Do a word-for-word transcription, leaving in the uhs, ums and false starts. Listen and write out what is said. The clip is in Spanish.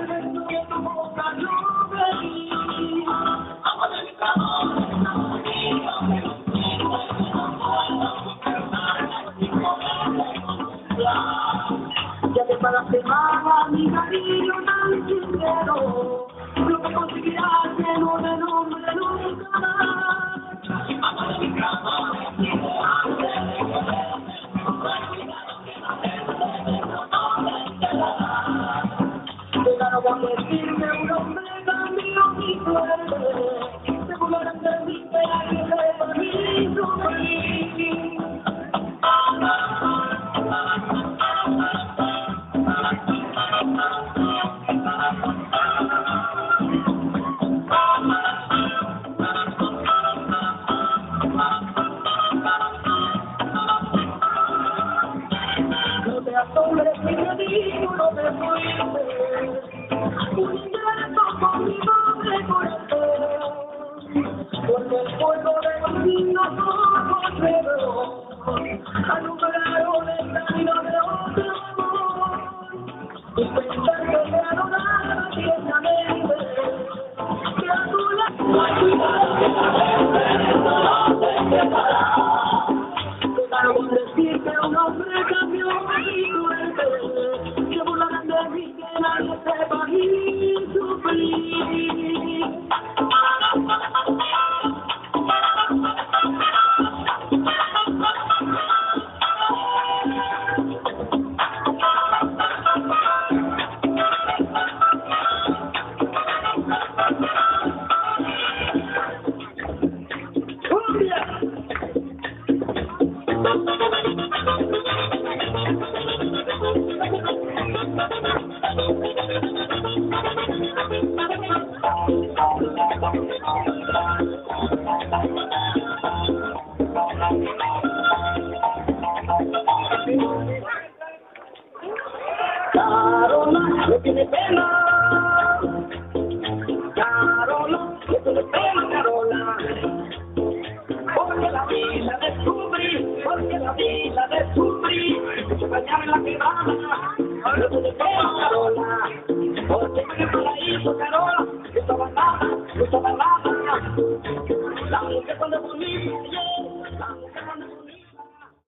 Ya que para la semana mi cariño tan sincero, lo que conseguirás que no me nombre nunca más. Llegaron a decirme un hombre cambió mi suerte, se burlaron de mí, pero que sepa mi sufrir. No te asombres si te digo, no te fuiste, un intento con mi pobre corazón, porque el polvo de los niños ojos negros alumbraron el camino de otro amor, y pensando que adoraba tiernamente, que a tu llegaron a decir que un hombre cambió mi suerte, se burlarán de mí, que nadie sepa mi sufrir. Carola, no tiene pena, Carola, no tiene pena, Carola, porque la vida descubrí, porque la vida descubrí, se bañaba en la quebrada, no tiene pena, Carola, porque en el paraíso, Carola, no estaba nada, no estaba nada, la mujer cuando bonita,